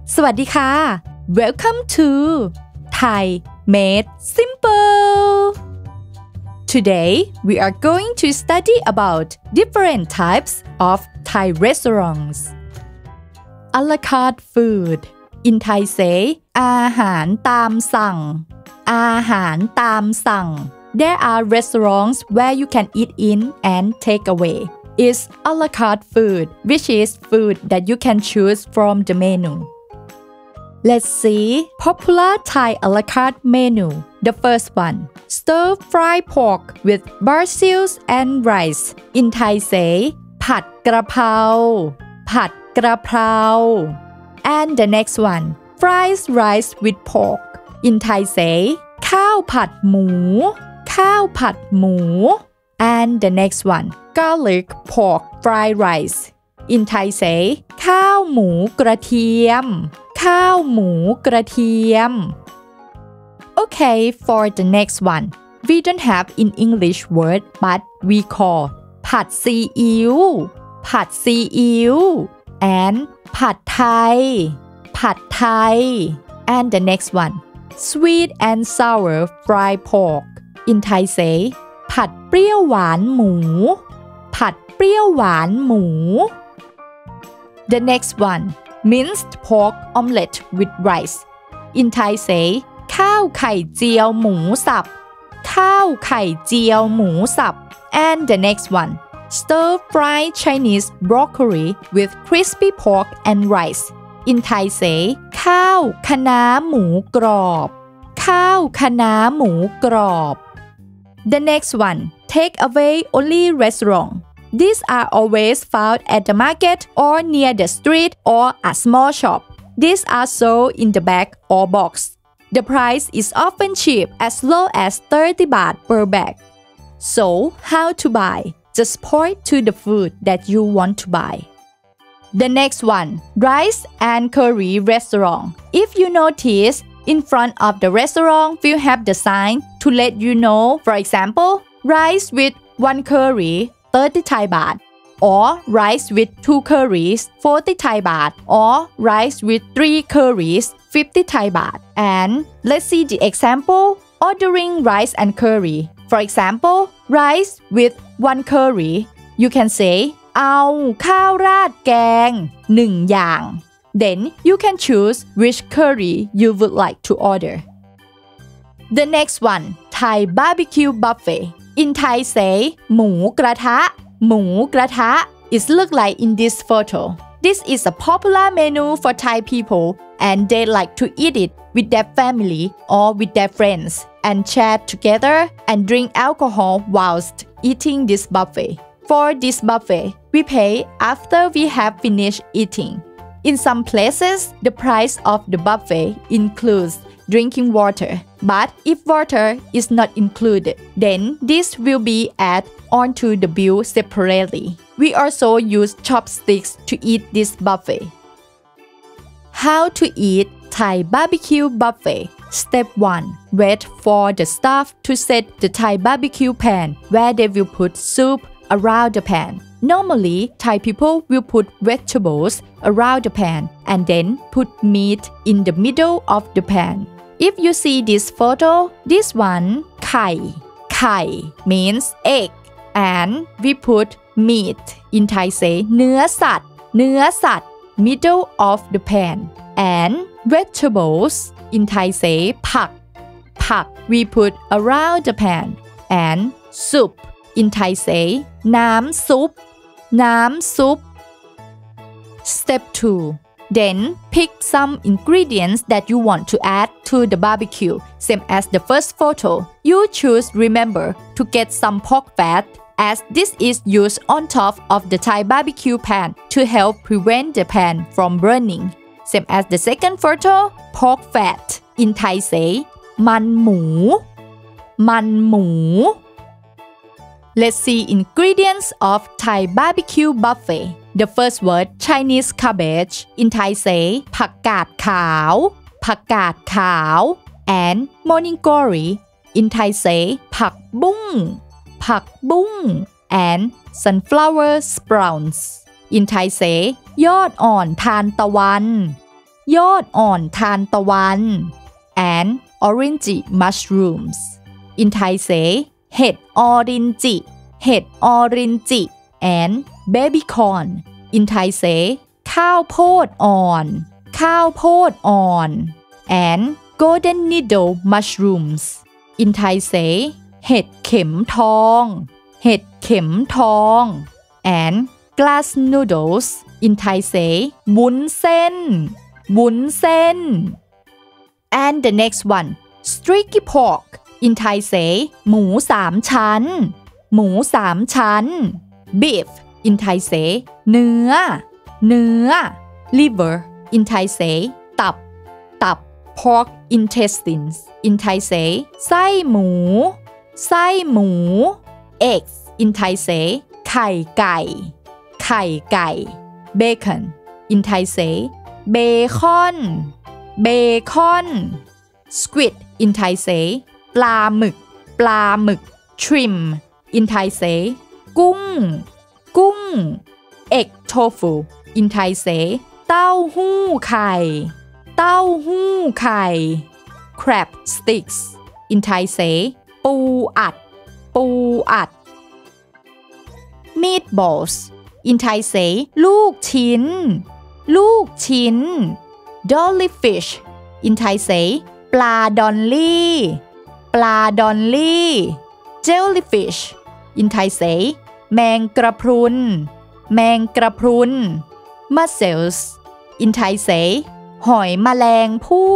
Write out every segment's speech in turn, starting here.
สวัสดีค่ะ Welcome to Thai Made Simple. Today we are going to study about different types of Thai restaurants. A la carte food. In Thai say อาหารตามสั่งอาหารตามสั่ง There are restaurants where you can eat in and take away. It's a la carte food, which is food that you can choose from the menu. Let's see popular Thai a la carte menu. The first one, stir-fry pork with basil and rice. In Thai say ผัดกระเพราผัดกระเพรา And the next one, fried rice with pork. In Thai say ข้าวผัดหมูข้าวผัดหมู And the next one, garlic pork fried rice. In Thai say ข้าวหมูกระเทียมข้าวหมูกระเทียม Okay, for the next one, we don't have in English word but we call ผัดซีอิ๊วผัดซีอิ๊ว and ผัดไทยผัดไทย and the next one, sweet and sour fried pork. In Thai say ผัดเปรี้ยวหวานหมูผัดเปรี้ยวหวานหมู The next one, minced pork omelette with rice. In Thai say ข้าวไข่เจียวหมูสับข้าวไข่เจียวหมูสับ And the next one, stir-fried Chinese broccoli with crispy pork and rice. In Thai say ข้าวคะน้าหมูกรอบข้าวคะน้าหมูกรอบ The next one, take away only restaurant. These are always found at the market or near the street or a small shop. These are sold in the bag or box. The price is often cheap, as low as 30 baht per bag. So, how to buy? Just point to the food that you want to buy. The next one, rice and curry restaurant. If you notice, in front of the restaurant, we'll have the sign to let you know, for example, rice with 1 curry, 30 Thai baht, or rice with 2 curries, 40 Thai baht, or rice with 3 curries, 50 Thai baht. And let's see the example, ordering rice and curry. For example, rice with 1 curry, you can say เอาข้าวราดแกง1 อย่าง Then you can choose which curry you would like to order. The next one, Thai barbecue buffet. In Thai say หมูกระทะหมูกระทะ It look like in this photo. This is a popular menu for Thai people and they like to eat it with their family or with their friends and chat together and drink alcohol whilst eating this buffet. For this buffet, we pay after we have finished eating. In some places, the price of the buffet includes drinking water. But if water is not included, then this will be added onto the bill separately. We also use chopsticks to eat this buffet. How to eat Thai barbecue buffet? Step 1. Wait for the staff to set the Thai barbecue pan where they will put soup around the pan. Normally, Thai people will put vegetables around the pan and then put meat in the middle of the pan. If you see this photo, this one, ไข่ ไข่ means egg and we put meat. In Thai say เนื้อสัตว์ เนื้อสัตว์ middle of the pan. And vegetables, in Thai say ผัก ผัก we put around the pan. And soup, in Thai say น้ำซุป น้ำซุป Step 2. Then pick some ingredients that you want to add to the barbecue, same as the first photo. You choose, remember, to get some pork fat as this is used on top of the Thai barbecue pan to help prevent the pan from burning. Same as the second photo, pork fat. In Thai say มันหมู มันหมู Let's see ingredients of Thai barbecue buffet. The first word, Chinese cabbage. In Thai say ผักกาดขาวผักกาดขาว and morning glory. In Thai say ผักบุ้งผักบุ้ง and sunflower sprouts. In Thai say ยอดอ่อนทานตะวันยอดอ่อนทานตะวัน and orange mushrooms in Thai say เห็ดออรินจิเห็ดออรินจิ and baby corn in Thai say ข้าวโพดอ่อนข้าวโพดอ่อน and golden needle mushrooms in Thai say เห็ดเข็มทองเห็ดเข็มทอง and glass noodles in Thai say วุ้นเส้นวุ้นเส้น and the next one streaky pork in Thai say หมูสามชั้นหมูสามชั้น beef in Thai say เนื้อ liver in Thai say ตับ pork intestines in Thai say ไส้หมู eggs in Thai say ไข่ไก่ bacon in Thai say เบคอน squid in Thai say ปลาหมึก shrimp in Thai say กุ้ง egg tofu in Thai say เต้าหู้ไข่ crab sticks in Thai say ปูอัด meatballs in Thai say ลูกชิ้น dolly fish in Thai say ปลาดอลลี่ jellyfish in Thai say แมงกระพรุน mussels in Thai say หอยแมลง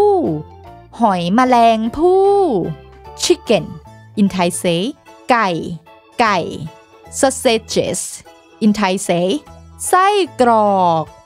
ภู่ chicken in Thai say ไก่ sausages in Thai say ไส้กรอก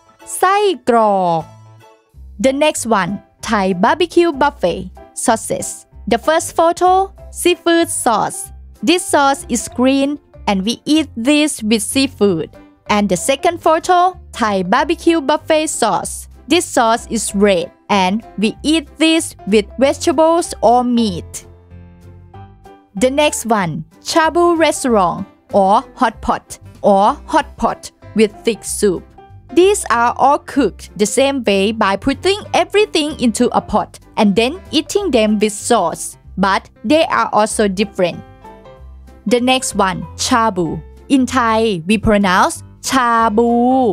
The next one Thai barbecue buffet sauces The first photo seafood sauce This sauce is green and we eat this with seafood And the second photo Thai barbecue buffet sauce This sauce is red and we eat this with vegetables or meat The next one Shabu restaurant or hot pot with thick soup These are all cooked the same way by putting everything into a pot and then eating them with sauce, but they are also different. The next one, chabu. In Thai, we pronounce chabu.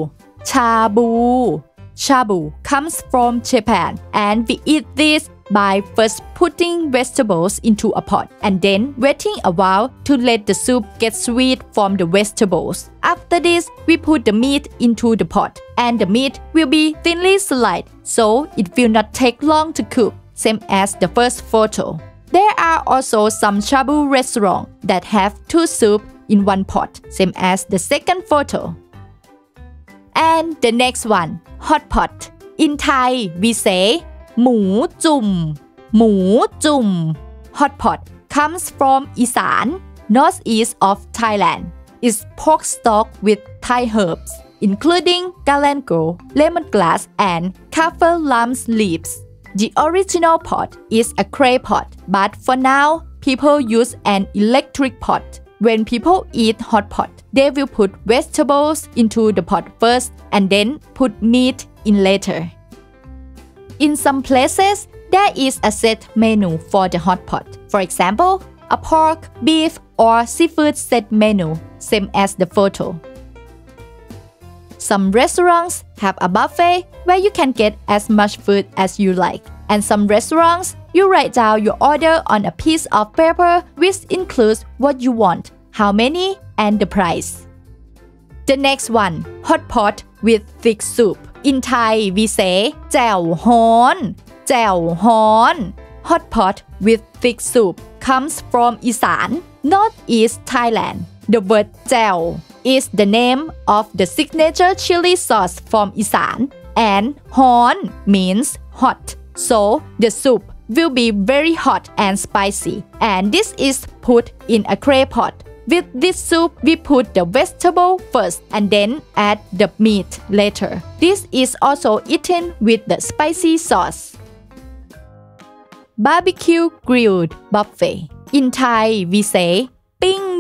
Chabu comes from Japan and we eat this by first putting vegetables into a pot and then waiting a while to let the soup get sweet from the vegetables. After this, we put the meat into the pot and the meat will be thinly sliced so it will not take long to cook, same as the first photo. There are also some shabu restaurants that have two soup in one pot, same as the second photo. And the next one, hot pot. In Thai, we say หมูจุ่ม Hot pot comes from Isan, northeast of Thailand. It's pork stock with Thai herbs, including galangal, lemongrass, and kaffir lamb's leaves. The original pot is a clay pot, but for now, people use an electric pot. When people eat hot pot, they will put vegetables into the pot first and then put meat in later. In some places, there is a set menu for the hot pot. For example, a pork, beef, or seafood set menu, same as the photo. Some restaurants have a buffet where you can get as much food as you like. And some restaurants, you write down your order on a piece of paper which includes what you want, how many, and the price. The next one, hot pot with thick soup. In Thai, we say แจ่วฮ้อน Hot pot with thick soup comes from Isan, northeast Thailand. The word แจ่ว is the name of the signature chili sauce from Isan, and ฮ้อน means hot. So the soup will be very hot and spicy, and this is put in a clay pot. With this soup, we put the vegetable first and then add the meat later. This is also eaten with the spicy sauce. Barbecue grilled buffet. In Thai, we say ปิ้ง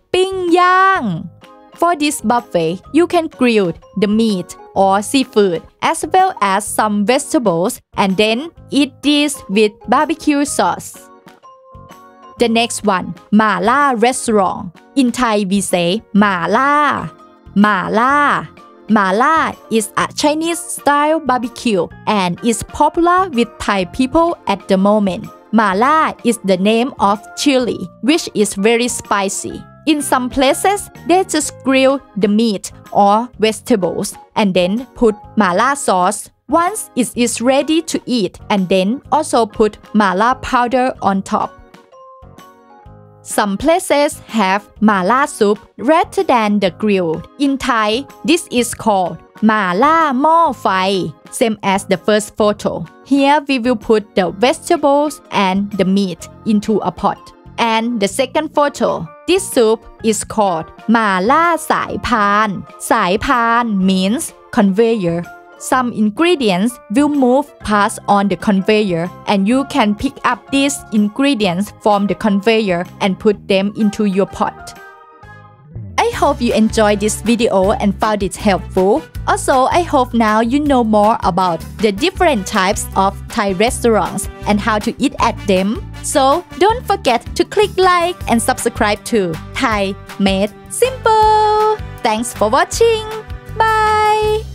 ย่าง For this buffet, you can grill the meat or seafood as well as some vegetables, and then eat this with barbecue sauce. The next one, Mala restaurant. In Thai we say Mala. Mala. Mala is a Chinese-style barbecue and is popular with Thai people at the moment. Mala is the name of chili, which is very spicy. In some places, they just grill the meat or vegetables and then put mala sauce once it is ready to eat, and then also put mala powder on top. Some places have mala soup rather than the grilled. In Thai, this is called mala mo phai, same as the first photo. Here we will put the vegetables and the meat into a pot. And the second photo, this soup is called mala sai pan. Sai pan means conveyor. Some ingredients will move past on the conveyor, and you can pick up these ingredients from the conveyor and put them into your pot. I hope you enjoyed this video and found it helpful. Also, I hope now you know more about the different types of Thai restaurants and how to eat at them. So don't forget to click like and subscribe to Thai Made Simple. Thanks for watching. Bye!